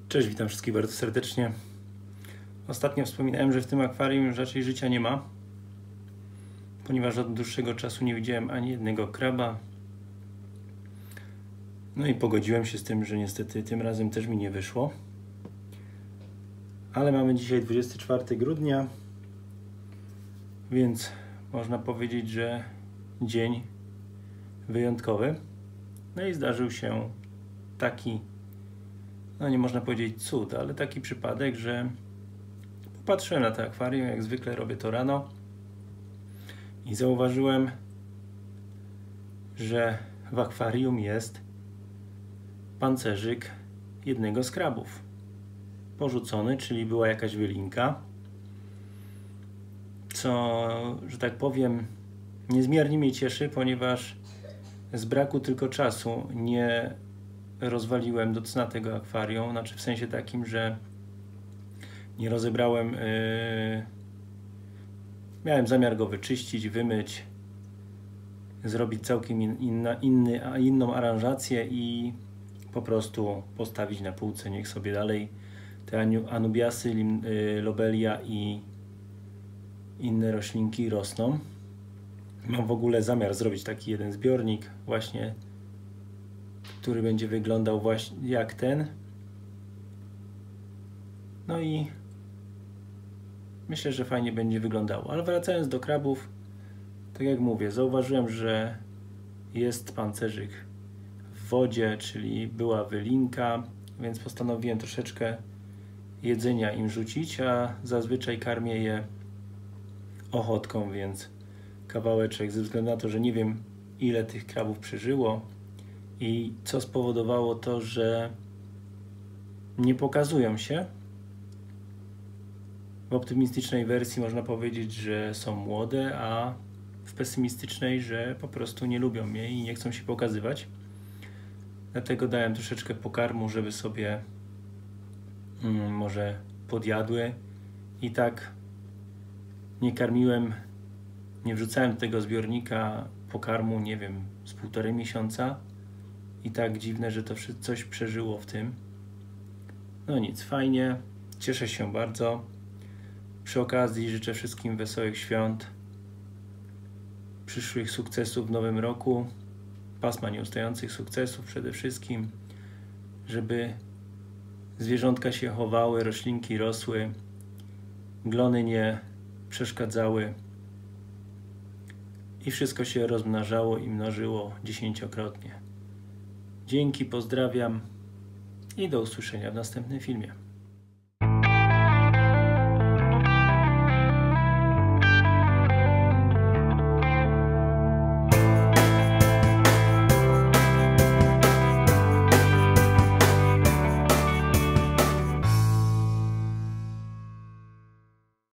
Cześć, witam wszystkich bardzo serdecznie. Ostatnio wspominałem, że w tym akwarium już raczej życia nie ma, ponieważ od dłuższego czasu nie widziałem ani jednego kraba. No i pogodziłem się z tym, że niestety tym razem też mi nie wyszło. Ale mamy dzisiaj 24 grudnia, więc można powiedzieć, że dzień wyjątkowy. No i zdarzył się taki, no nie można powiedzieć cud, ale taki przypadek, że popatrzyłem na to akwarium, jak zwykle robię to rano i zauważyłem, że w akwarium jest pancerzyk jednego z krabów. Porzucony, czyli była jakaś wylinka, co, że tak powiem, niezmiernie mnie cieszy, ponieważ z braku tylko czasu nie rozwaliłem do cna tego akwarium, znaczy w sensie takim, że nie rozebrałem, miałem zamiar go wyczyścić, wymyć, zrobić całkiem inną aranżację i po prostu postawić na półce, niech sobie dalej te anubiasy, lobelia i inne roślinki rosną. Mam w ogóle zamiar zrobić taki jeden zbiornik właśnie, który będzie wyglądał właśnie jak ten. No i myślę, że fajnie będzie wyglądało. Ale wracając do krabów, tak jak mówię, zauważyłem, że jest pancerzyk w wodzie, czyli była wylinka, więc postanowiłem troszeczkę jedzenia im rzucić, a zazwyczaj karmię je ochotką, więc kawałeczek, ze względu na to, że nie wiem, ile tych krabów przeżyło i co spowodowało to, że nie pokazują się. W optymistycznej wersji można powiedzieć, że są młode, a w pesymistycznej, że po prostu nie lubią mnie i nie chcą się pokazywać. Dlatego dałem troszeczkę pokarmu, żeby sobie może podjadły. I tak nie karmiłem, nie wrzucałem do tego zbiornika pokarmu, nie wiem, z 1,5 miesiąca. I tak dziwne, że to coś przeżyło w tym. No nic, fajnie, cieszę się bardzo. Przy okazji życzę wszystkim wesołych świąt, przyszłych sukcesów w nowym roku, pasma nieustających sukcesów przede wszystkim, żeby zwierzątka się chowały, roślinki rosły, glony nie przeszkadzały i wszystko się rozmnażało i mnożyło 10-krotnie. Dzięki, pozdrawiam i do usłyszenia w następnym filmie.